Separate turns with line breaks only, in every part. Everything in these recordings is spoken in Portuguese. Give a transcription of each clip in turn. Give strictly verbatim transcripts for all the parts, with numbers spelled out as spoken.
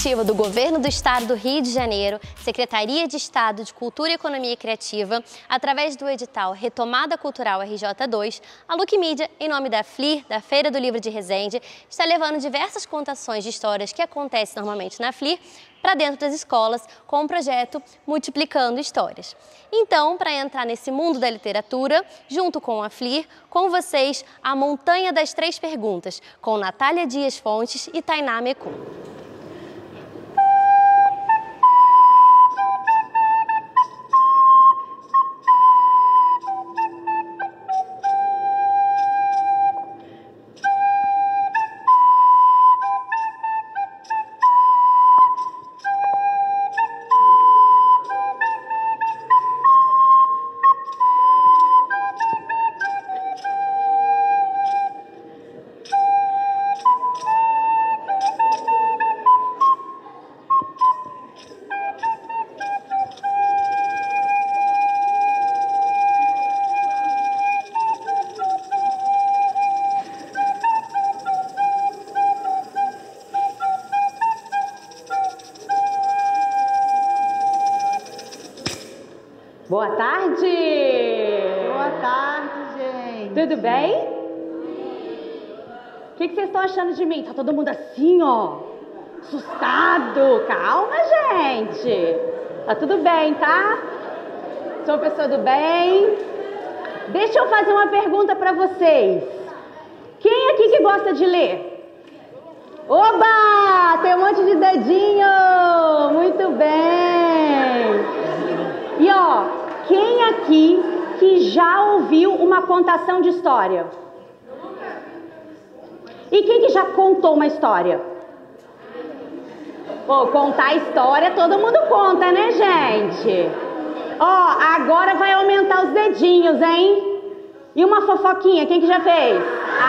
iniciativa do Governo do Estado do Rio de Janeiro, Secretaria de Estado de Cultura, Economia e Criativa, através do edital Retomada Cultural R J dois, a Look Mídia, em nome da F L I R, da Feira do Livro de Resende, está levando diversas contações de histórias que acontecem normalmente na F L I R para dentro das escolas com o projeto Multiplicando Histórias. Então, para entrar nesse mundo da literatura, junto com a F L I R, com vocês, a Montanha das Três Perguntas, com Natália Dias Fontes e Tainá Mecum.
Boa tarde!
Boa tarde, gente!
Tudo bem? O que, que vocês estão achando de mim? Tá todo mundo assim, ó, assustado. Calma, gente! Tá tudo bem, tá? Sou uma pessoa do bem. Deixa eu fazer uma pergunta pra vocês. Quem aqui que gosta de ler? Oba! Tem um monte de dedinho! Muito bem! E ó, quem aqui que já ouviu uma contação de história? E quem que já contou uma história? Pô, contar história todo mundo conta, né, gente? Ó, agora vai aumentar os dedinhos, hein? E uma fofoquinha, quem que já fez?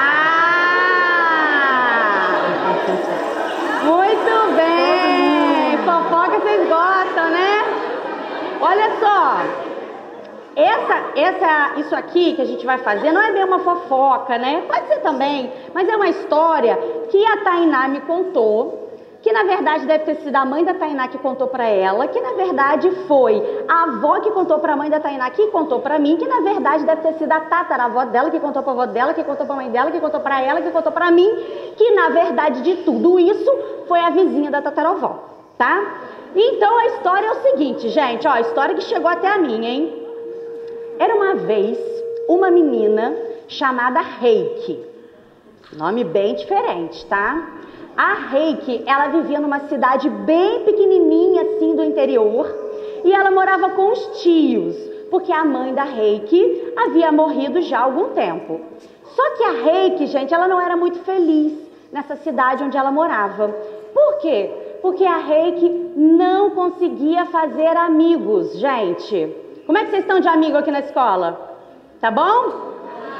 Ah! Muito bem! Fofoca vocês gostam, né? Olha só, essa, essa, isso aqui que a gente vai fazer não é bem uma fofoca, né? Pode ser também, mas é uma história que a Tainá me contou, que na verdade deve ter sido a mãe da Tainá que contou pra ela, que na verdade foi a avó que contou pra mãe da Tainá, que contou pra mim, que na verdade deve ter sido a tataravó dela, que contou pra avó dela, que contou pra mãe dela, que contou pra ela, que contou pra mim, que na verdade de tudo isso foi a vizinha da tataravó, tá? Então a história é o seguinte, gente, ó, a história que chegou até a mim, hein? Era uma vez uma menina chamada Reiki, nome bem diferente, tá? A Reiki, ela vivia numa cidade bem pequenininha assim do interior e ela morava com os tios, porque a mãe da Reiki havia morrido já há algum tempo. Só que a Reiki, gente, ela não era muito feliz nessa cidade onde ela morava. Por quê? Porque a Reiki não conseguia fazer amigos, gente. Como é que vocês estão de amigo aqui na escola? Tá bom?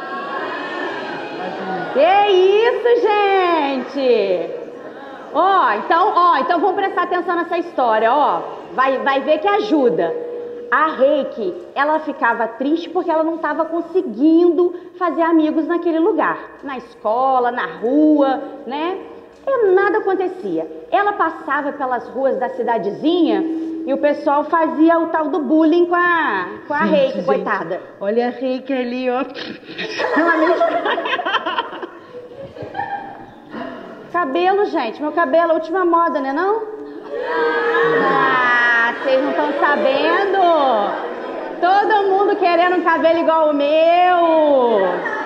Que isso, gente! Ó, então, ó, então vamos prestar atenção nessa história, ó. Vai, vai ver que ajuda. A Reiki, ela ficava triste porque ela não estava conseguindo fazer amigos naquele lugar. Na escola, na rua, né? E nada acontecia. Ela passava pelas ruas da cidadezinha e o pessoal fazia o tal do bullying com a, com a Reiki, gente, coitada.
Olha a Reiki ali, ó.
Cabelo, gente. Meu cabelo é a última moda, né não? Ah, vocês não estão sabendo? Todo mundo querendo um cabelo igual o meu.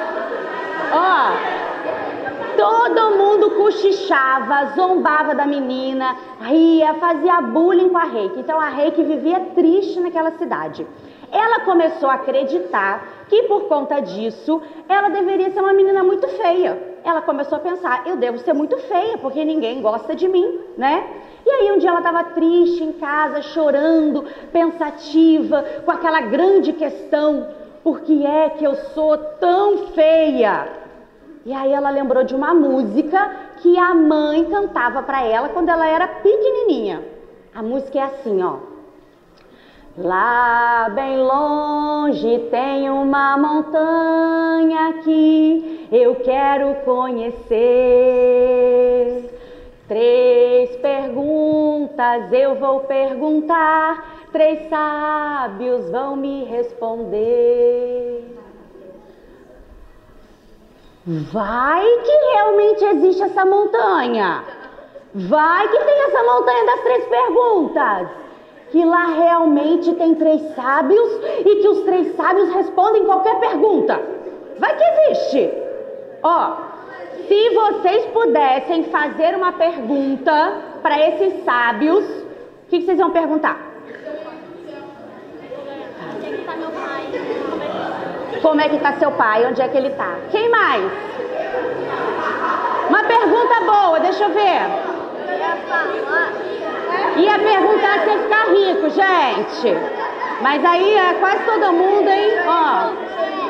Ó. Todo mundo cochichava, zombava da menina, ria, fazia bullying com a Reiki. Então a Reiki vivia triste naquela cidade. Ela começou a acreditar que por conta disso, ela deveria ser uma menina muito feia. Ela começou a pensar, eu devo ser muito feia, porque ninguém gosta de mim, né? E aí um dia ela estava triste em casa, chorando, pensativa, com aquela grande questão, por que é que eu sou tão feia? E aí ela lembrou de uma música que a mãe cantava para ela quando ela era pequenininha. A música é assim, ó. Lá bem longe tem uma montanha que eu quero conhecer. Três perguntas eu vou perguntar, três sábios vão me responder. Vai que realmente existe essa montanha. Vai que tem essa montanha das três perguntas. Que lá realmente tem três sábios e que os três sábios respondem qualquer pergunta. Vai que existe. Ó. Se vocês pudessem fazer uma pergunta para esses sábios, o que, que vocês vão perguntar?
Onde é que está meu pai?
Como é que está seu pai? Onde é que ele está? Quem mais? Uma pergunta boa, deixa eu ver. Ia perguntar se ia ficar rico, gente. Mas aí é quase todo mundo, hein? Ó.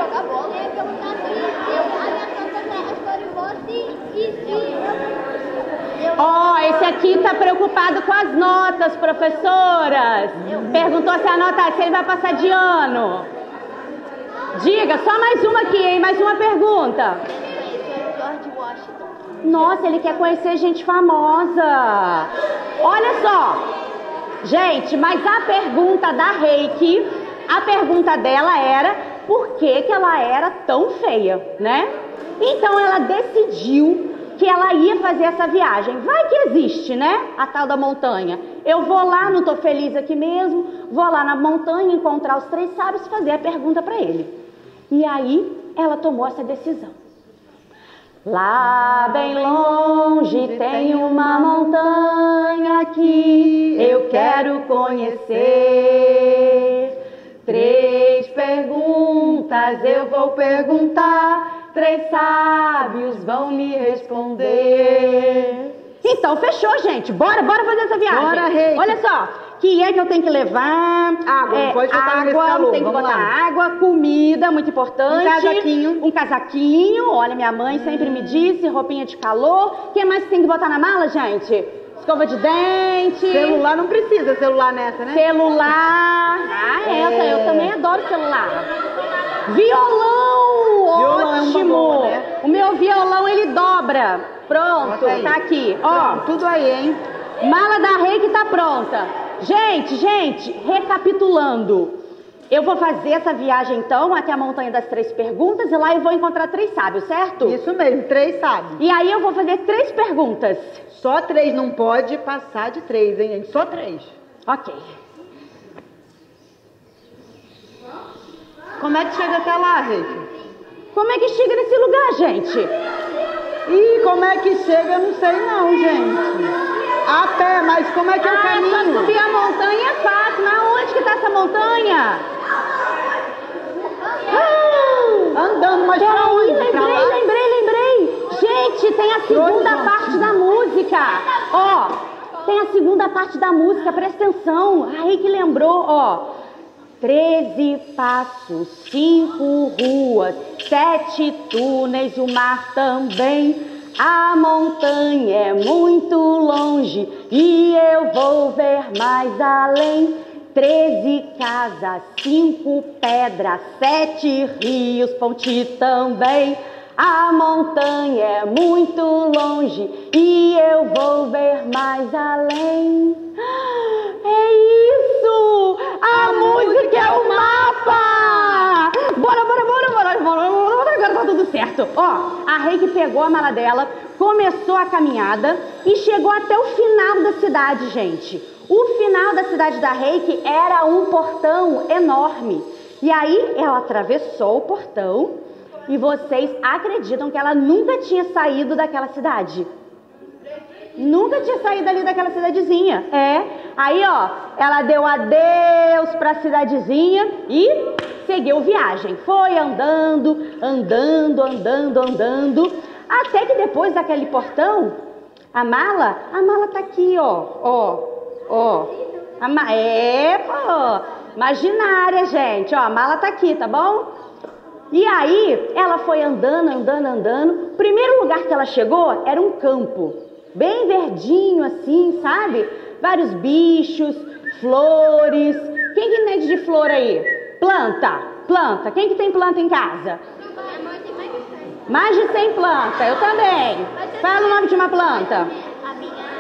Ó, oh, esse aqui tá preocupado com as notas, professoras. Perguntou se a nota, se ele vai passar de ano. Diga, só mais uma aqui, hein? Mais uma pergunta.
George Washington.
Nossa, ele quer conhecer gente famosa. Olha só. Gente, mas a pergunta da Reiki, a pergunta dela era por que que ela era tão feia, né? Então ela decidiu que ela ia fazer essa viagem. Vai que existe, né? A tal da montanha. Eu vou lá, não tô feliz aqui mesmo, vou lá na montanha encontrar os três sábios e fazer a pergunta para ele. E aí ela tomou essa decisão. Lá bem longe tem uma montanha que eu quero conhecer. Três perguntas eu vou perguntar, três sábios vão me responder. Então, fechou, gente. Bora, bora fazer essa viagem.
Bora, Reiki.
Olha só, que é que eu tenho que levar?
Água,
é,
não pode botar nesse
água,
calor.
tem que
Vamos
botar
lá.
água, comida, muito importante.
Um casaquinho.
Um casaquinho, olha, minha mãe sempre me disse, roupinha de calor. O que mais que tem que botar na mala, gente? Escova de dente.
Celular não precisa, celular nessa, né?
Celular. Ah, essa, eu também adoro celular. Violão,
Violão é uma
ótimo.
boa, né?
O meu violão, ele dobra. Pronto,
Bota aí.
tá aqui. Ó,
Pronto, tudo aí, hein?
mala da Reiki tá pronta. Gente, gente, recapitulando. Eu vou fazer essa viagem, então, até a Montanha das Três Perguntas e lá eu vou encontrar três sábios, certo?
Isso mesmo, três sabe.
E aí eu vou fazer três perguntas.
Só três, não pode passar de três, hein, gente? Só três.
Ok.
Como é que chega até lá, Reiki?
Como é que chega nesse lugar, gente?
Ih, como é que chega? Eu não sei não, gente. A pé, mas como é que é o
Ah,
caminho?
só subir a montanha é fácil. Mas onde que tá essa montanha? Ah,
Andando, mas pra
peraí,
onde?
lembrei,
Pra lá?
lembrei, lembrei. Gente, tem a segunda
Onde,
parte da música. Ó, tem a segunda parte da música, presta atenção. Aí que lembrou, ó. Treze passos, cinco ruas, sete túneis e o mar também. A montanha é muito longe e eu vou ver mais além. Treze casas, cinco pedras, sete rios, ponte também. A montanha é muito longe e eu vou ver mais além. É isso! A, a música é o mapa! Bora, bora, bora, bora, bora, bora, agora tá tudo certo. Ó, a Reiki pegou a mala dela, começou a caminhada e chegou até o final da cidade, gente. O final da cidade da Reiki era um portão enorme. E aí ela atravessou o portão e vocês acreditam que ela nunca tinha saído daquela cidade? Nunca tinha saído ali daquela cidadezinha. É. Aí, ó, ela deu adeus pra cidadezinha e seguiu viagem. Foi andando, andando, andando, andando. Até que depois daquele portão, a mala, a mala tá aqui, ó. Ó, ó. A ma... É, pô. Imaginária, gente. Ó, a mala tá aqui, tá bom? E aí, ela foi andando, andando, andando. O primeiro lugar que ela chegou era um campo. Bem verdinho assim, sabe? Vários bichos, flores. Quem que entende de flor aí? Planta, planta. Quem que tem planta em casa?
Minha mãe tem mais de cem.
Mais de cem plantas, eu também. Fala o nome de uma planta.
A minha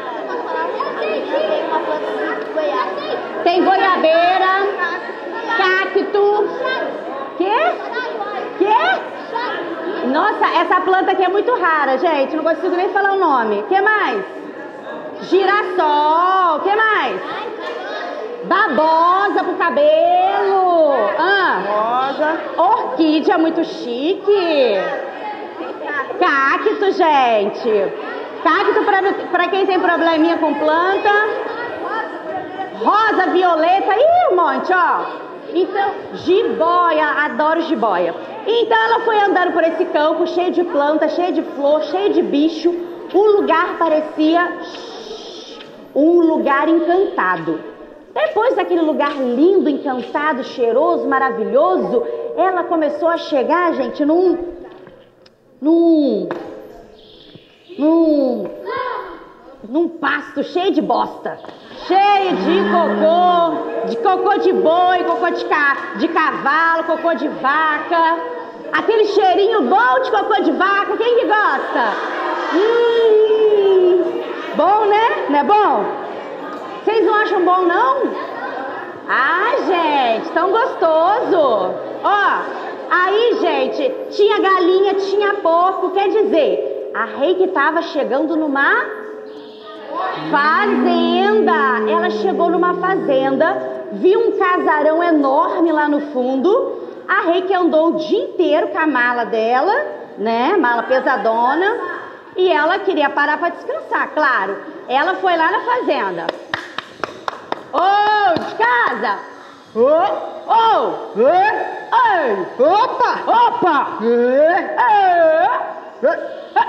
Tem goiabeira, cacto. Quê? Quê? Nossa, essa planta aqui é muito rara, gente. Não consigo nem falar o nome. O que mais? Girassol. O que mais? Babosa pro cabelo. Ah.
Rosa.
Orquídea, muito chique. Cacto, gente. Cacto pra, pra quem tem probleminha com planta. Rosa, violeta. Ih, um monte, ó. Então, jiboia, adoro jiboia. Então ela foi andando por esse campo, cheio de planta, cheio de flor, cheio de bicho. O lugar parecia um lugar encantado. Depois daquele lugar lindo, encantado, cheiroso, maravilhoso, ela começou a chegar, gente, num... Num... Num... Num pasto cheio de bosta. Cheio de cocô, de cocô de boi, cocô de, ca, de cavalo, cocô de vaca. Aquele cheirinho bom de cocô de vaca, quem que gosta? Hum, bom, né? Não é bom? Vocês não acham bom, não? Ah, gente, tão gostoso. Ó, aí, gente, tinha galinha, tinha porco, quer dizer, a Reiki estava chegando numa... fazenda. Ela chegou numa fazenda, viu um casarão enorme lá no fundo. A Reiki andou o dia inteiro com a mala dela, né, mala pesadona, e ela queria parar para descansar, claro. Ela foi lá na fazenda. Ô, oh, de casa! Ô, oh, ô, oh, ei, opa, opa, é, é.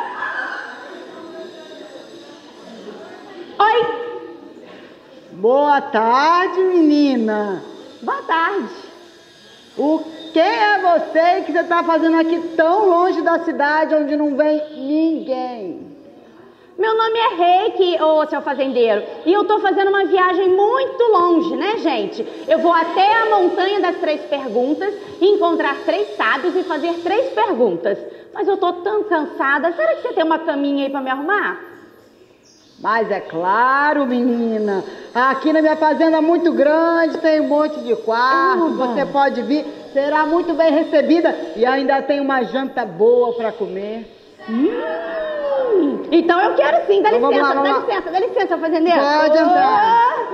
Oi!
Boa tarde, menina.
Boa tarde.
O que é você que você está fazendo aqui tão longe da cidade onde não vem ninguém?
Meu nome é Reiki, ô seu fazendeiro, e eu tô fazendo uma viagem muito longe, né, gente? Eu vou até a montanha das três perguntas, encontrar três sábios e fazer três perguntas. Mas eu tô tão cansada, será que você tem uma caminha aí pra me arrumar?
Mas é claro, menina, aqui na minha fazenda muito grande, tem um monte de quartos, você pode vir, será muito bem recebida e ainda tem uma janta boa para comer.
Hum, então eu quero sim, dá
então,
licença,
lá,
dá
lá.
licença, dá licença, fazendeiro.
Pode entrar.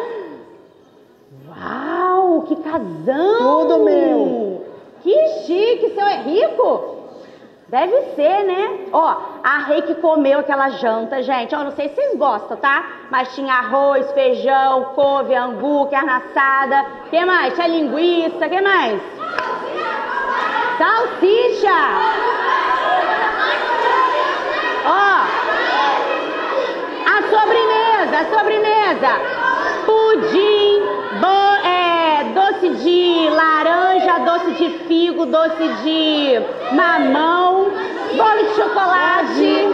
Uau, que casão!
Tudo meu.
Que chique, o senhor é rico? Deve ser, né? Ó, a Reiki comeu aquela janta, gente. Ó, não sei se vocês gostam, tá? Mas tinha arroz, feijão, couve, angu, carne assada. O que mais? Tinha linguiça, o que mais? Salsicha! Ó, a sobremesa, a sobremesa. Pudim, bo, é, doce de laranja, doce de figo, doce de mamão, bolo de chocolate.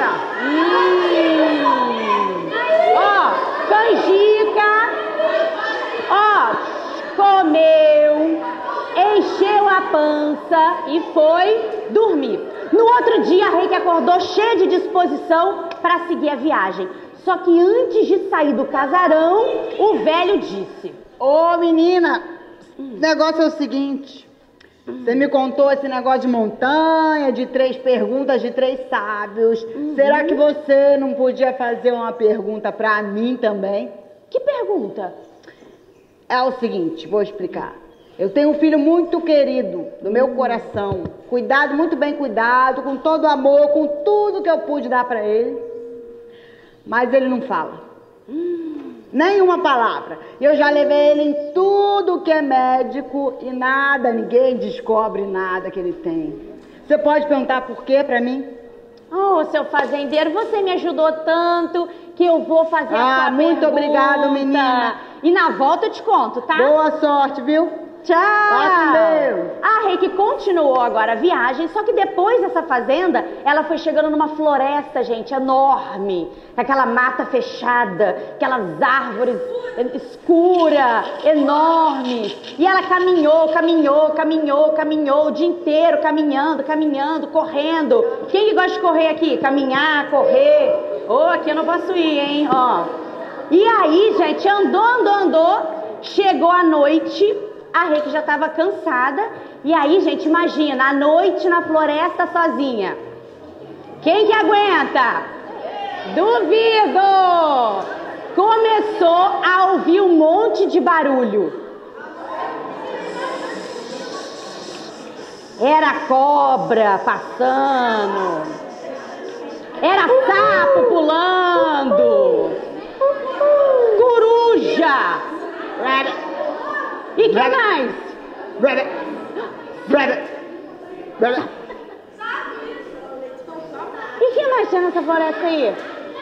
Hum. Ó, canjica. Ó, comeu, encheu a pança e foi dormir. No outro dia, a Reiki acordou cheia de disposição para seguir a viagem. Só que antes de sair do casarão, o velho disse:
Ô, menina, o negócio é o seguinte. Você me contou esse negócio de montanha, de três perguntas, de três sábios. Uhum. Será que você não podia fazer uma pergunta pra mim também?
Que pergunta?
É o seguinte, vou explicar. Eu tenho um filho muito querido, do meu coração. Cuidado, muito bem cuidado, com todo amor, com tudo que eu pude dar pra ele. Mas ele não fala. Hum, nenhuma palavra. Eu já levei ele em tudo que é médico e nada, ninguém descobre nada que ele tem. Você pode perguntar por quê pra mim?
Oh, seu fazendeiro, você me ajudou tanto que eu vou fazer
ah,
a sua
muito
pergunta.
obrigado, menina.
E na volta eu te conto, tá?
Boa sorte, viu?
Tchau!
Deus.
A Reiki continuou agora a viagem, só que depois dessa fazenda, ela foi chegando numa floresta, gente, enorme. Aquela mata fechada, aquelas árvores escuras, enormes. E ela caminhou, caminhou, caminhou, caminhou o dia inteiro, caminhando, caminhando, correndo. Quem que gosta de correr aqui? Caminhar, correr. Oh, aqui eu não posso ir, hein? Ó. E aí, gente, andou, andou, andou, chegou a noite, a Reiki já estava cansada. E aí, gente, imagina, à noite na floresta sozinha. Quem que aguenta? Duvido! Começou a ouvir um monte de barulho. Era cobra passando. Era sapo pulando. Coruja. E que mais?
Rabbit. Rabbit. Rabbit.
E que mais tinha nessa floresta aí?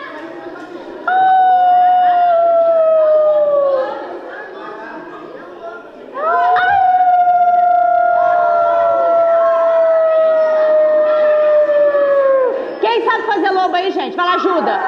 Quem sabe fazer lobo aí, gente? Vai lá, ajuda.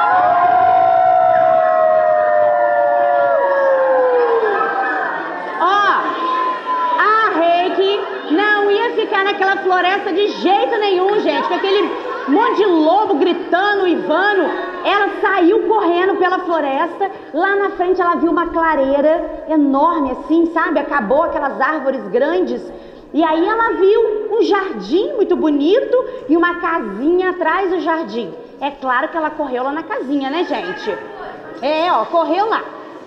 Ficar naquela floresta de jeito nenhum, gente, com aquele monte de lobo gritando, uivando. Ela saiu correndo pela floresta. Lá na frente ela viu uma clareira enorme assim, sabe? Acabou aquelas árvores grandes. E aí ela viu um jardim muito bonito e uma casinha atrás do jardim. É claro que ela correu lá na casinha, né, gente? É, ó, correu lá.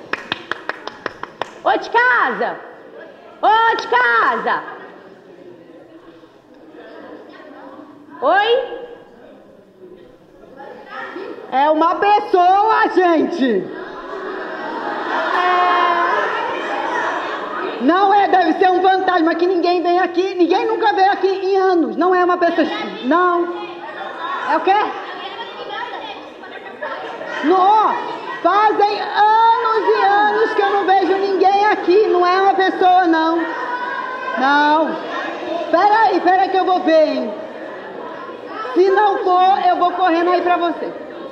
Ô, de casa! Ô, de casa! Oi?
É uma pessoa, gente.
É...
Não é, deve ser um fantasma que ninguém vem aqui, ninguém nunca veio aqui em anos. Não é uma pessoa, não. É o quê? Não, fazem anos e anos que eu não vejo ninguém aqui. Não é uma pessoa, não. Não. Peraí, peraí que eu vou ver, hein. Se não for, eu vou correndo aí pra você.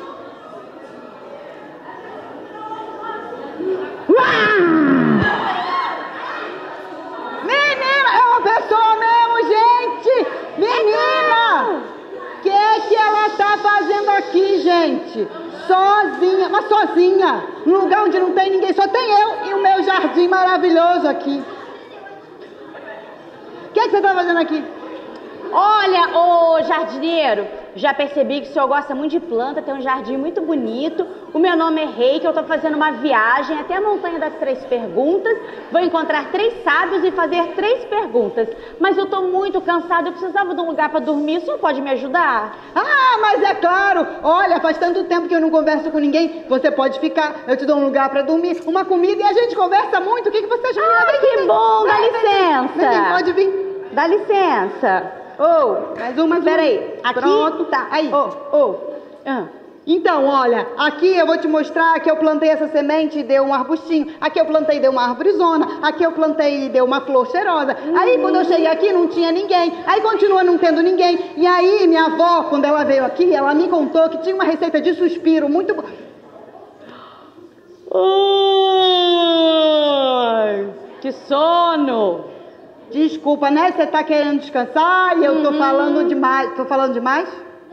Menina, é uma pessoa mesmo, gente! Menina! O que é que ela tá fazendo aqui, gente? Sozinha, mas sozinha. Num lugar onde não tem ninguém, só tem eu e o meu jardim maravilhoso aqui. O que é que você tá fazendo aqui?
Olha, ô jardineiro, já percebi que o senhor gosta muito de planta, tem um jardim muito bonito. O meu nome é Reiki, eu estou fazendo uma viagem até a Montanha das Três Perguntas. Vou encontrar três sábios e fazer três perguntas. Mas eu estou muito cansada, eu precisava de um lugar para dormir. O senhor pode me ajudar?
Ah, mas é claro! Olha, faz tanto tempo que eu não converso com ninguém. Você pode ficar, eu te dou um lugar para dormir, uma comida e a gente conversa muito. O que, que você acha?
Ah, vem, que vem, bom, dá licença.
Vem, vem, pode vir.
Dá licença. Oh,
mais um, mais um.
Peraí, aqui?
Pronto, tá. Aí.
Oh, oh. Ah.
Então, olha, aqui eu vou te mostrar que eu plantei essa semente e deu um arbustinho. Aqui eu plantei e deu uma árvorezona. Aqui eu plantei e deu uma flor cheirosa. Hum. Aí quando eu cheguei aqui não tinha ninguém. Aí continua não tendo ninguém. E aí minha avó, quando ela veio aqui, ela me contou que tinha uma receita de suspiro muito boa.
Ai, que sono!
Desculpa, né? Você tá querendo descansar e eu tô uhum. falando demais. Tô falando demais?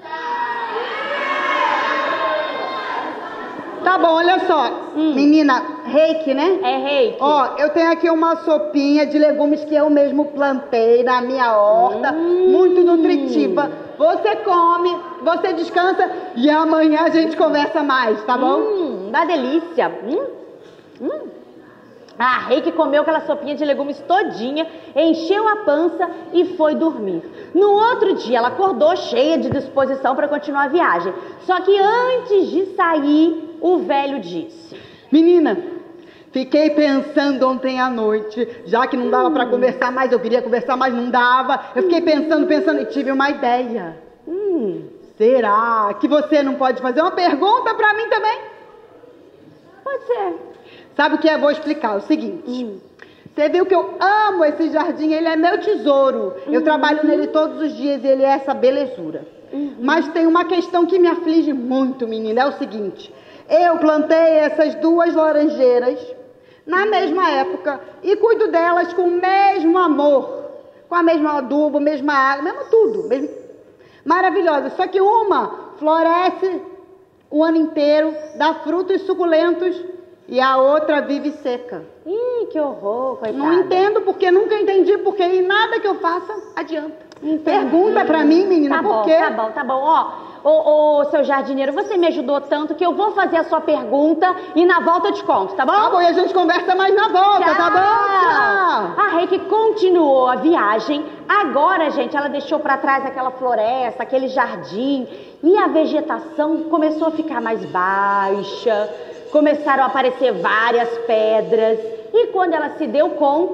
Tá bom, olha só. Hum. Menina, Reiki, né?
É Reiki.
Ó, eu tenho aqui uma sopinha de legumes que eu mesmo plantei na minha horta. Hum. Muito nutritiva. Você come, você descansa e amanhã a gente conversa mais, tá bom?
Hum, dá delícia. Hum, hum. A Reiki comeu aquela sopinha de legumes todinha, encheu a pança e foi dormir. No outro dia, ela acordou cheia de disposição para continuar a viagem. Só que antes de sair, o velho disse:
Menina, fiquei pensando ontem à noite, já que não dava hum. para conversar mais, eu queria conversar mais, não dava. Eu fiquei pensando, pensando e tive uma ideia.
Hum.
Será que você não pode fazer uma pergunta para mim também?
Pode ser.
Sabe o que é? Vou explicar. O seguinte. Hum. Você viu que eu amo esse jardim, ele é meu tesouro. Uhum. Eu trabalho nele todos os dias e ele é essa belezura. Uhum. Mas tem uma questão que me aflige muito, menina. É o seguinte. Eu plantei essas duas laranjeiras na mesma época e cuido delas com o mesmo amor. Com a mesma adubo, mesma água, mesmo tudo. Mesmo... Maravilhosa. Só que uma floresce o ano inteiro, dá frutos suculentos, e a outra vive seca.
Ih, que horror, coitada.
Não entendo porque, nunca entendi porque e nada que eu faça adianta.
Entendi.
Pergunta pra mim, menina,
tá
por
bom,
quê?
Tá bom, tá bom. Ó, ô, ô, seu jardineiro, você me ajudou tanto que eu vou fazer a sua pergunta e na volta eu te conto, tá bom?
Tá bom, e a gente conversa mais na volta,
Tchau.
tá bom? Tchau.
A Reiki continuou a viagem. Agora, gente, ela deixou pra trás aquela floresta, aquele jardim. E a vegetação começou a ficar mais baixa. Começaram a aparecer várias pedras. E quando ela se deu conta...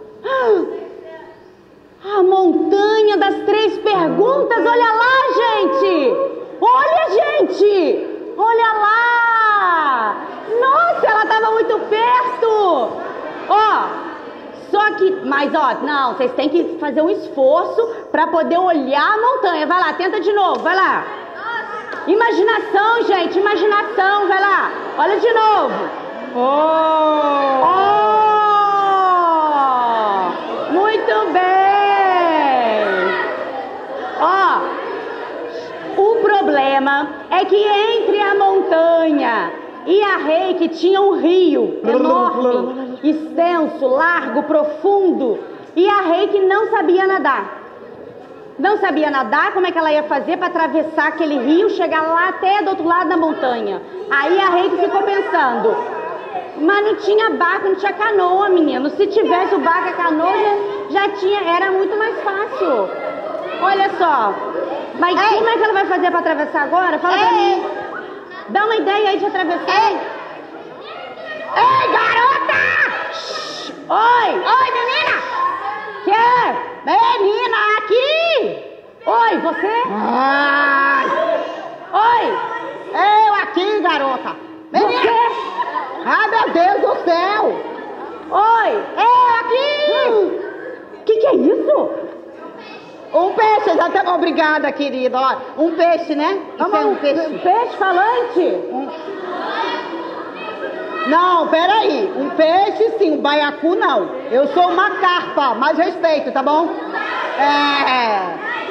A montanha das três perguntas, olha lá, gente! Olha, gente! Olha lá! Nossa, ela estava muito perto! Ó, só que... Mas, ó, não, vocês têm que fazer um esforço para poder olhar a montanha. Vai lá, tenta de novo, vai lá. Imaginação, gente, imaginação, vai lá. Olha de novo.
Oh!
Oh! Muito bem! Ó, o problema é que entre a montanha e a Reiki tinha um rio enorme, extenso, largo, profundo. E a Reiki não sabia nadar. Não sabia nadar, como é que ela ia fazer para atravessar aquele rio, chegar lá até do outro lado da montanha. Aí a Reiki ficou pensando, mas não tinha barco, não tinha canoa, menino. Se tivesse o barco e a canoa, já, já tinha, era muito mais fácil. Olha só, mas Ei. como é que ela vai fazer para atravessar agora? Fala Ei. pra mim. Dá uma ideia aí de atravessar.
Ei, Ei garota!
Shhh. Oi!
Oi, menina!
Que?
Menina, aqui!
Oi, você?
Ai.
Oi!
Eu aqui, garota! Menina!
Você?
Ai, meu Deus do céu!
Oi!
Eu aqui!
Hum. Que que é isso?
Um peixe, já tá obrigada, querida. Ó, um peixe, né? Isso é um peixe.
Um peixe falante?
Um... Não, peraí. Um peixe sim, um baiacu não. Eu sou uma carpa, mais respeito, tá bom? É.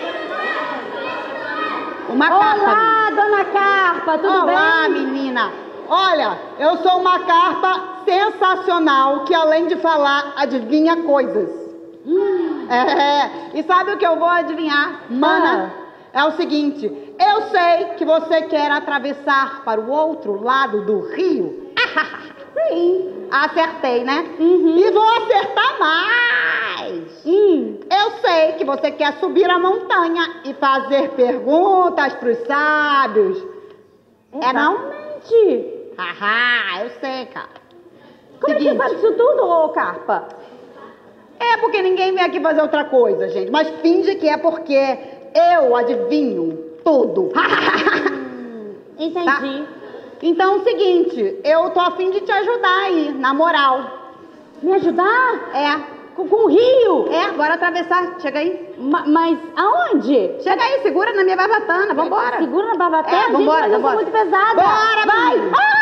Uma carpa.
Olá, dona Carpa, tudo
Olá,
bem?
Olá, menina. Olha, eu sou uma carpa sensacional que além de falar, adivinha coisas. Hum. É, e sabe o que eu vou adivinhar, mana? Ah. É o seguinte, eu sei que você quer atravessar para o outro lado do rio. Sim. Acertei, né? Uhum. E vou acertar mais.
Hum.
Eu sei que você quer subir a montanha e fazer perguntas para os sábios.
É não?
Haha, eu sei, cara.
Como Seguinte. é que você sabe isso tudo, ô Carpa?
É porque ninguém vem aqui fazer outra coisa, gente. Mas finge que é porque eu adivinho tudo.
hum, entendi.
Tá? Então é o seguinte, eu tô a fim de te ajudar aí, na moral.
Me ajudar?
É.
Com, com o rio?
É, bora atravessar. Chega aí.
Ma, mas aonde?
Chega aí, segura na minha barbatana, vambora.
Segura na barbatana?
É, vambora,
gente, mas
vambora.
eu sou muito pesada.
Bora,
vai.
Menina.
Ah!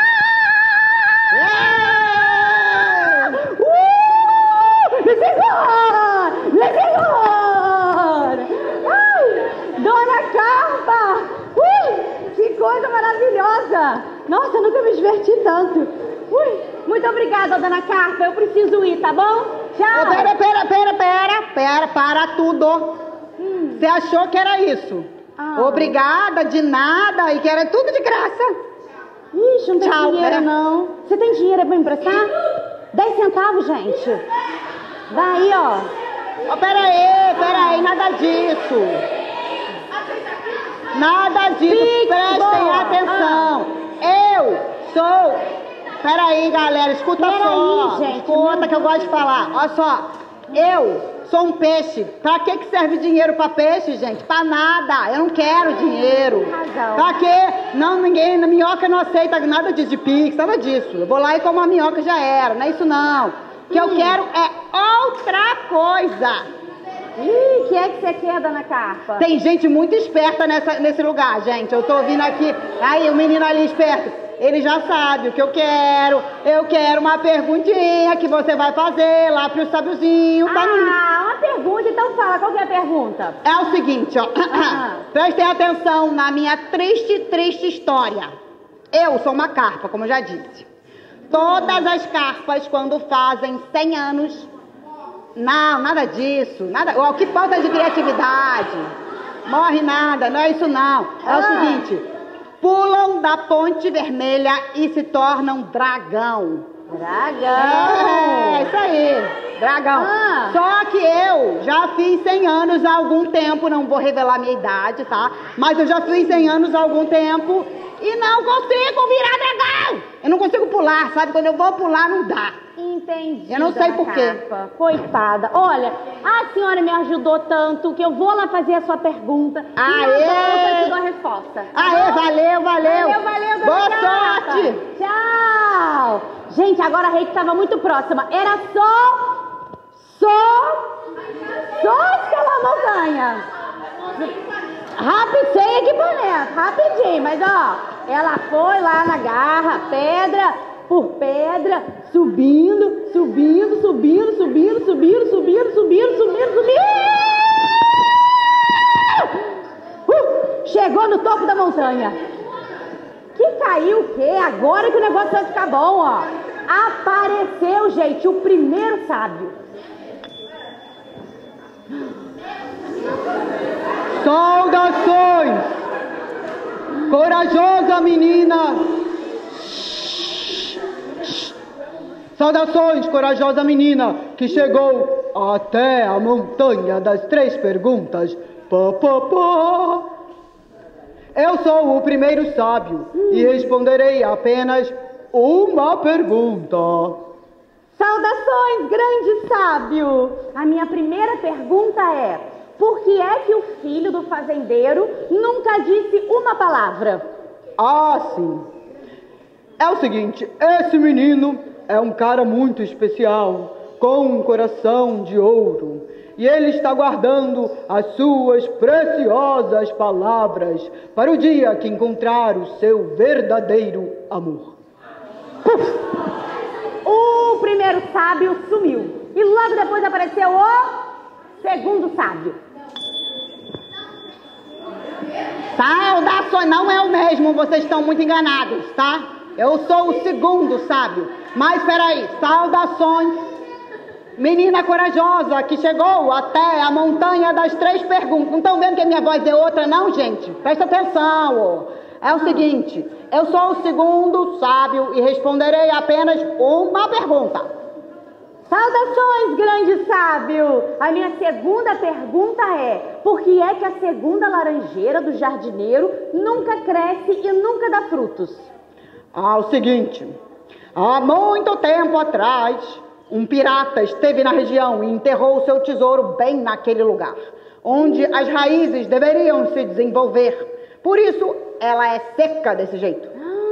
Me segura! Me segura! Ai, Dona Carpa! Ui, que coisa maravilhosa! Nossa, eu nunca me diverti tanto. Ui, muito obrigada, Dona Carpa. Eu preciso ir, tá bom? Tchau!
Oh, pera, pera, pera, pera, pera, para tudo. Hum. Você achou que era isso? Ah. Obrigada, de nada, e que era tudo de graça.
Ixi, não tem
Tchau,
dinheiro,
pera.
não. Você tem dinheiro pra me emprestar? Dez centavos, gente. Vai, ó.
Oh, peraí, peraí, nada disso. Nada disso,
Pix,
prestem
boa.
atenção. Ah. Eu sou... Peraí, galera, escuta
Pera
só.
aí, gente,
escuta
meu
que eu gosto de falar. Olha só, eu sou um peixe. Pra que que serve dinheiro pra peixe, gente? Pra nada, eu não quero dinheiro.
Razão.
Pra quê? Não, ninguém, na minhoca não aceita nada de, de pix, nada disso. Eu vou lá e como a minhoca já era, não é isso não. O que hum. eu quero é outra coisa.
Ih, o que é que você quer, Dona Carpa?
Tem gente muito esperta nessa, nesse lugar, gente. Eu tô ouvindo aqui. Aí, o menino ali esperto. Ele já sabe o que eu quero. Eu quero uma perguntinha que você vai fazer lá pro sábiozinho. Tá
ah,
no...
uma pergunta. Então fala, qual que é a pergunta?
É o seguinte, ó. Ah. Prestem atenção na minha triste, triste história. Eu sou uma carpa, como eu já disse. Todas as carpas, quando fazem cem anos... Não, nada disso. Nada, o que falta de criatividade. Morre nada, não é isso não. É ah. o seguinte, pulam da ponte vermelha e se tornam dragão.
Dragão.
É, isso aí, dragão.
Ah.
Só que eu já fiz cem anos há algum tempo, não vou revelar minha idade, tá? Mas eu já fiz cem anos há algum tempo e não consigo virar dragão. Eu não consigo pular, sabe? Quando eu vou pular, não dá.
Entendi.
Eu não sei por quê.
Coitada. Olha, a senhora me ajudou tanto que eu vou lá fazer a sua pergunta.
Aê!
E na volta eu te dou a resposta.
Aê, valeu, valeu.
Valeu, valeu, dona
Boa
Carpa.
sorte.
Tchau. Gente, agora a Reiki estava muito próxima. Era só... Só... Só escalar a montanha. Rápido, sem equipamento. Rapidinho, mas ó... Ela foi lá na garra, pedra por pedra, subindo, subindo, subindo, subindo, subindo, subindo, subindo, subindo, subindo. Uh, chegou no topo da montanha. Que caiu o quê? Agora que o negócio vai ficar bom, ó. Apareceu, gente, o primeiro sábio.
Saudações! Corajosa menina! Saudações, corajosa menina, que chegou até a montanha das três perguntas. Pá, pá, pá. Eu sou o primeiro sábio hum. e responderei apenas uma pergunta.
Saudações, grande sábio! A minha primeira pergunta é: por que é que o filho do fazendeiro nunca disse uma palavra?
Ah, sim. É o seguinte, esse menino é um cara muito especial, com um coração de ouro. E ele está guardando as suas preciosas palavras para o dia que encontrar o seu verdadeiro amor.
Puf! O primeiro sábio sumiu. E logo depois apareceu o segundo sábio.
Saudações, não é o mesmo, vocês estão muito enganados, tá? Eu sou o segundo sábio. Mas peraí, saudações, menina corajosa que chegou até a montanha das três perguntas. Não estão vendo que a minha voz é outra não, gente? Presta atenção, ó. É o seguinte, eu sou o segundo sábio e responderei apenas uma pergunta.
Saudações, grande sábio! A minha segunda pergunta é: por que é que a segunda laranjeira do jardineiro nunca cresce e nunca dá frutos?
Ah, o seguinte, há muito tempo atrás, um pirata esteve na região e enterrou o seu tesouro bem naquele lugar, onde as raízes deveriam se desenvolver. Por isso, ela é seca desse jeito.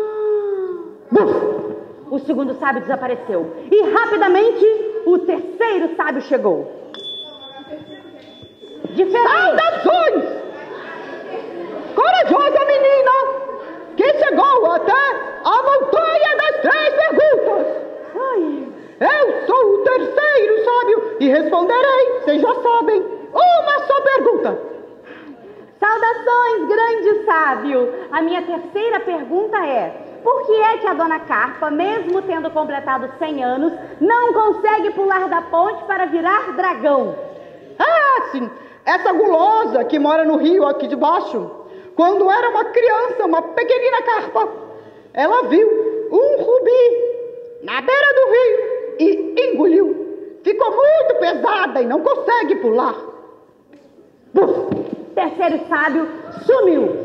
Ah. O segundo sábio desapareceu. E rapidamente, o terceiro sábio chegou. Diferente.
Saudações! Corajosa menina, que chegou até a montanha das três perguntas.
Ai.
Eu sou o terceiro sábio e responderei, vocês já sabem, uma só pergunta.
Saudações, grande sábio! A minha terceira pergunta é: por que é que a dona Carpa, mesmo tendo completado cem anos, não consegue pular da ponte para virar dragão?
Ah, sim! Essa gulosa que mora no rio aqui de baixo, quando era uma criança, uma pequenina carpa, ela viu um rubi na beira do rio e engoliu. Ficou muito pesada e não consegue pular.
Buf! Terceiro sábio sumiu.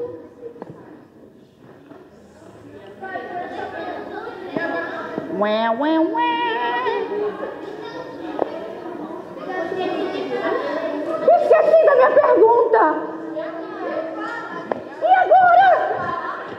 Ué, ué, ué.
Esqueci da minha pergunta. E agora?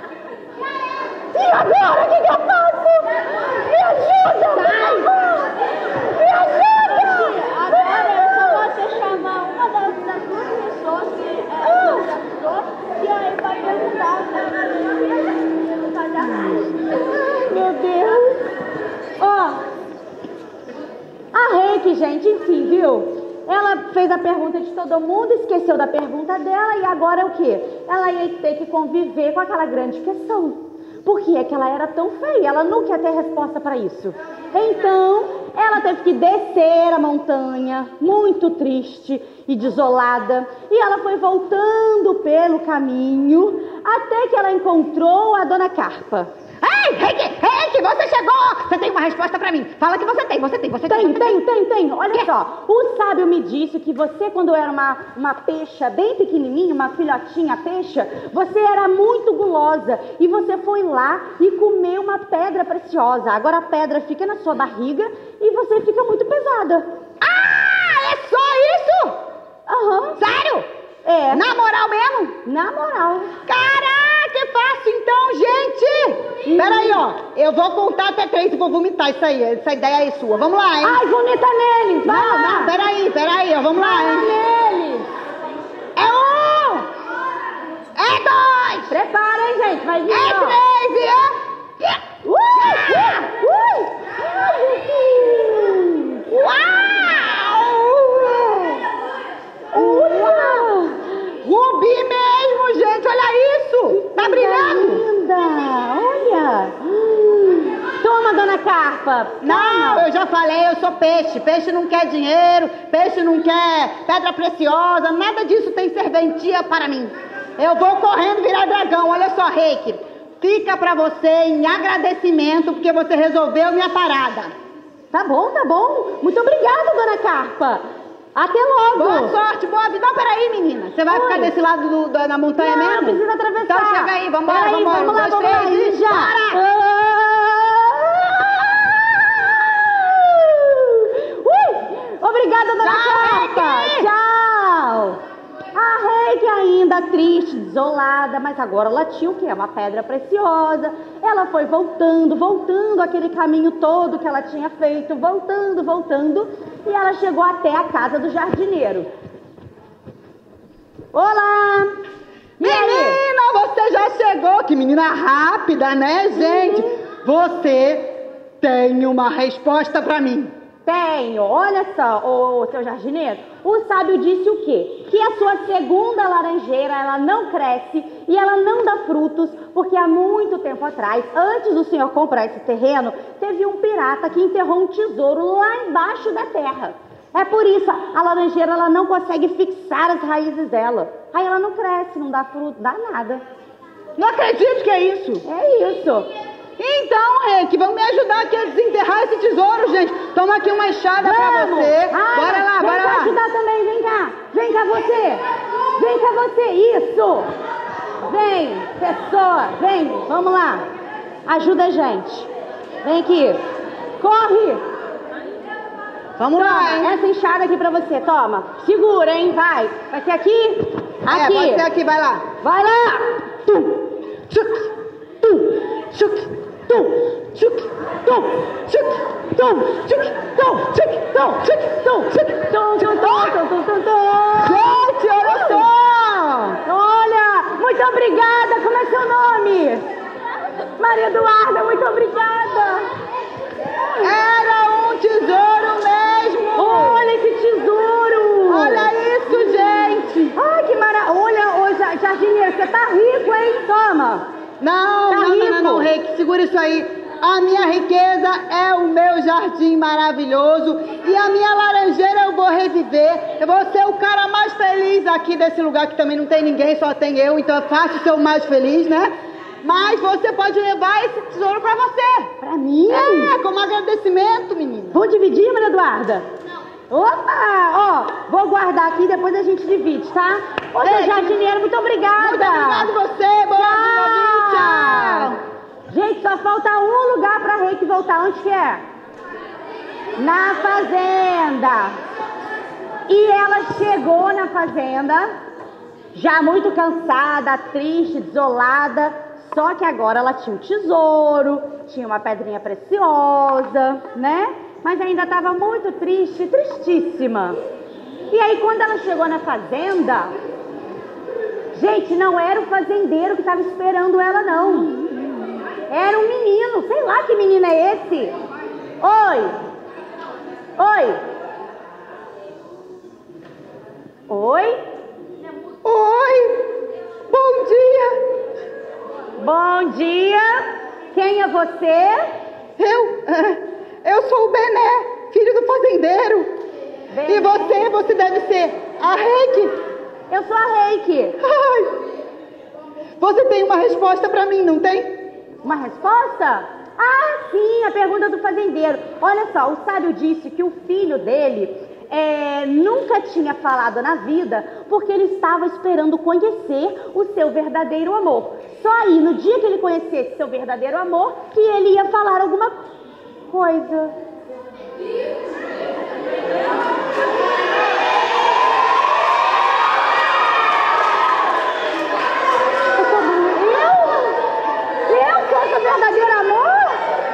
E agora? O que, que eu faço? Me ajuda! Me ajuda!
Agora eu só vou te chamar uma das, das duas pessoas que é o professor, e aí vai perguntar se não vai dar mais.
Ai, meu Deus! Ó, a Reiki, gente, enfim, viu? Ela fez a pergunta de todo mundo, esqueceu da pergunta dela e agora é o quê? Ela ia ter que conviver com aquela grande questão. Por que é que ela era tão feia? Ela nunca ia ter resposta para isso. Então, ela teve que descer a montanha, muito triste e desolada. E ela foi voltando pelo caminho, até que ela encontrou a Dona Carpa.
Ei, Rick, Rick, você chegou! Você tem uma resposta pra mim. Fala que você tem, você tem, você tem.
Tenho,
você
tenho, tenho, tenho. Olha só, o sábio me disse que você, quando era uma, uma peixa bem pequenininha, uma filhotinha peixa, você era muito gulosa e você foi lá e comeu uma pedra preciosa. Agora a pedra fica na sua barriga e você fica muito pesada.
Ah, é só isso?
Aham.
Sério?
É.
Na moral mesmo?
Na moral.
Caraca, que fácil então, gente! Peraí, ó, eu vou contar até três e vou vomitar isso aí, essa ideia é sua. Vamos lá, hein?
Ai, vomita nele! Vai
Não,
lá.
não, peraí, peraí, ó, vamos lá,
Vai
hein?
nele!
É um! É dois!
Prepara, hein, gente? Vai vir,
É
ó.
três e é...
Uh, uh, uh.
Uau! Uau! Rubi mesmo, gente, olha isso! Tá brilhando!
Linda! Olha! Hum. Toma, Dona Carpa!
Não, eu já falei, eu sou peixe. Peixe não quer dinheiro, peixe não quer pedra preciosa, nada disso tem serventia para mim. Eu vou correndo virar dragão, olha só, Reiki. Fica pra você em agradecimento porque você resolveu minha parada.
Tá bom, tá bom. Muito obrigada, Dona Carpa. Até logo.
Boa sorte, boa vida. Não, peraí, menina. Você vai
Oi.
ficar desse lado do, da, da montanha
Não,
mesmo?
não precisa atravessar.
Então chega aí, vambora,
Peraí,
vambora.
vamos lá,
Um, dois,
vamos lá.
três e
Já.
bora!
Ui! Obrigada, Dona
Tchau,
Carpa.
Reiki.
Tchau. A Reiki ainda triste, desolada, mas agora ela tinha o quê? Uma pedra preciosa. Ela foi voltando, voltando aquele caminho todo que ela tinha feito, voltando, voltando, e ela chegou até a casa do jardineiro. Olá! E aí?
Menina, você já chegou. Que menina rápida, né, gente? Você tem uma resposta pra mim.
Tenho. Olha só, ô, seu jardineiro, o sábio disse o quê? Que a sua segunda laranjeira, ela não cresce e ela não dá frutos, porque há muito tempo atrás, antes do senhor comprar esse terreno, teve um pirata que enterrou um tesouro lá embaixo da terra. É por isso, a laranjeira, ela não consegue fixar as raízes dela. Aí ela não cresce, não dá fruto, dá nada.
Não acredito que é isso.
É isso.
Então, Reiki, vamos me ajudar aqui a desenterrar esse tesouro, gente. Toma aqui uma enxada pra
Vamos.
você.
Ah,
bora lá,
vem
bora
cá
lá.
ajudar também, vem cá. Vem cá você. Vem cá você, isso. Vem, pessoa, vem, vamos lá. Ajuda a gente. Vem aqui. Corre.
Vamos
Toma,
lá, hein?
essa enxada aqui pra você, toma. Segura, hein, vai. Vai ser aqui?
É,
Aqui.
pode ser aqui, vai lá.
Vai lá.
Tum, tchuc, tum, tchuc, tum, tchuc, tum, tchuc, tum, tchuc, tum, tchuc, tum, tchuc, tum, tchuc, tum, tchuc, tum.
Tum, tum, tum, tum.
Gente, olha só!
Olha, muito obrigada. Como é seu nome? Maria Eduarda, muito obrigada.
Era um tesouro mesmo!
Olha esse tesouro.
Olha isso, gente!
Ai, que maravilha. Olha, ô, ja- jardineiro, você tá rico, hein? Toma.
Não,
Tá
não, não, não,
rico.
não, Reiki, segura isso aí. A minha riqueza é o meu jardim maravilhoso e a minha laranjeira eu vou reviver. Eu vou ser o cara mais feliz aqui desse lugar que também não tem ninguém, só tem eu, então é fácil ser o mais feliz, né? Mas você pode levar esse tesouro pra você.
Pra mim?
É, como agradecimento, menina.
Vou dividir, Maria Eduarda? Opa! Ó, vou guardar aqui e depois a gente divide, tá? Ô, seu
Ei,
jardineiro, muito obrigada.
Muito obrigado você, boa vida, tchau.
Gente, só falta um lugar pra Reiki voltar. Onde que é? Na fazenda. E ela chegou na fazenda, já muito cansada, triste, desolada. Só que agora ela tinha um tesouro, tinha uma pedrinha preciosa, né? Mas ainda estava muito triste, tristíssima. E aí quando ela chegou na fazenda, gente, não era o fazendeiro que estava esperando ela, não. Era um menino, sei lá que menino é esse. Oi. Oi. Oi.
Oi, bom dia.
Bom dia. Quem é você?
Eu? Eu sou o Bené, filho do fazendeiro. Bené. E você? Você deve ser a Reiki?
Eu sou a Reiki.
Ai. Você tem uma resposta pra mim, não tem?
Uma resposta? Ah, sim, a pergunta do fazendeiro. Olha só, o sábio disse que o filho dele é, nunca tinha falado na vida porque ele estava esperando conhecer o seu verdadeiro amor. Só aí, no dia que ele conhecesse seu verdadeiro amor, que ele ia falar alguma coisa. Verdadeiro amor?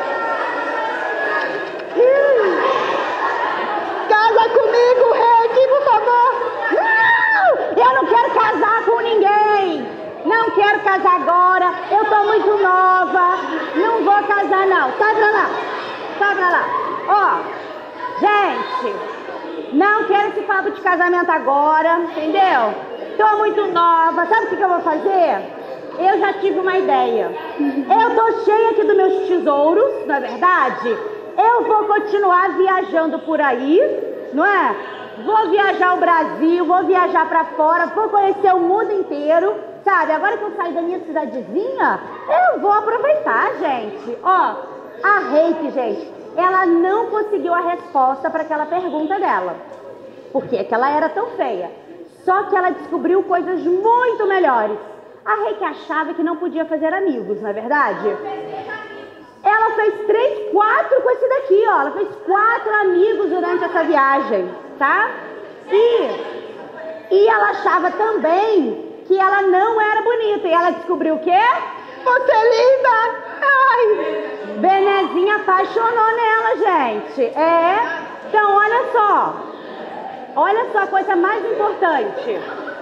Hum. Casa comigo, Reiki, por favor. Não! Eu não quero casar com ninguém. Não quero casar agora. Eu tô muito nova. Não vou casar, não. Sai pra lá. Sai pra lá. Ó, gente, não quero esse papo de casamento agora, entendeu? Tô muito nova. Sabe o que, que eu vou fazer? Eu já tive uma ideia. Eu tô cheia aqui dos meus tesouros, não é verdade? Eu vou continuar viajando por aí, não é? Vou viajar o Brasil, vou viajar pra fora, vou conhecer o mundo inteiro, sabe? Agora que eu saí da minha cidadezinha, eu vou aproveitar, gente. Ó, a Reiki, gente, ela não conseguiu a resposta para aquela pergunta dela. Por que que ela era tão feia? Só que ela descobriu coisas muito melhores. A Reiki achava que não podia fazer amigos, não é verdade? Ela fez três, quatro com esse daqui, ó. Ela fez quatro amigos durante essa viagem, tá? E, e ela achava também que ela não era bonita. E ela descobriu o quê? Você é linda! Ai! Benezinha apaixonou nela, gente. É? Então, olha só. Olha só a coisa mais importante.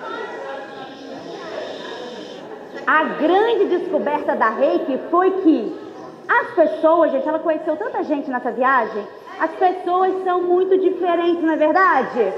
A grande descoberta da Reiki foi que as pessoas, gente, ela conheceu tanta gente nessa viagem, as pessoas são muito diferentes, não é verdade?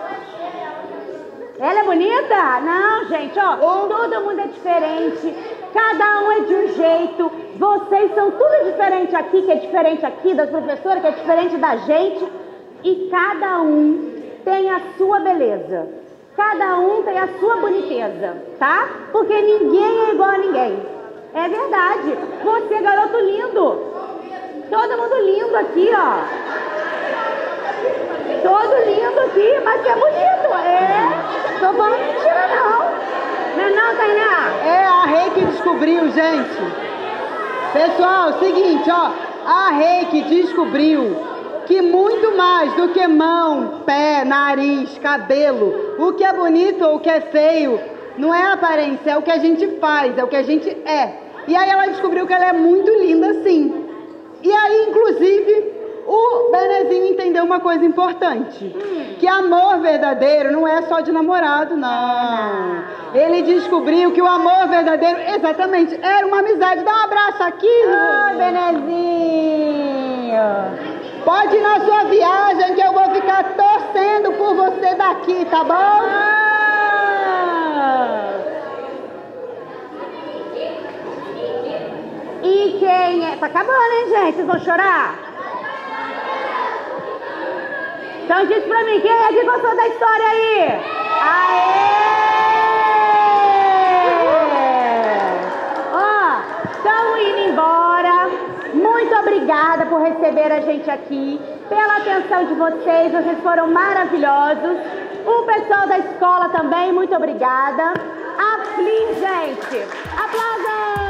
Ela é bonita? Não, gente, ó, todo mundo é diferente, cada um é de um jeito, vocês são tudo diferente aqui, que é diferente aqui, das professoras, que é diferente da gente, e cada um tem a sua beleza. Cada um tem a sua boniteza, tá? Porque ninguém é igual a ninguém. É verdade. Você é garoto lindo. Todo mundo lindo aqui, ó. Todo lindo aqui, mas você é bonito. É. Tô falando mentira, não. Não é não, Tainá?
É, a Reiki descobriu, gente. Pessoal, seguinte, ó. A Reiki descobriu que muito mais do que mão, pé, nariz, cabelo, o que é bonito ou o que é feio, não é a aparência, é o que a gente faz, é o que a gente é. E aí ela descobriu que ela é muito linda, sim. E aí, inclusive, o Benezinho entendeu uma coisa importante, hum. que amor verdadeiro não é só de namorado, não. Ele descobriu que o amor verdadeiro, exatamente, era uma amizade. Dá um abraço aqui.
Ai, Benezinho.
Pode ir na sua viagem que eu vou ficar torcendo por você daqui, tá bom?
Ah. E quem é... Tá acabando, hein, gente? Vocês vão chorar? Então diz pra mim, quem é que gostou da história aí? Aê! Ó, estamos indo embora. Muito obrigada por receber a gente aqui, pela atenção de vocês, vocês foram maravilhosos. O pessoal da escola também, muito obrigada. A Fli, gente, aplaudam!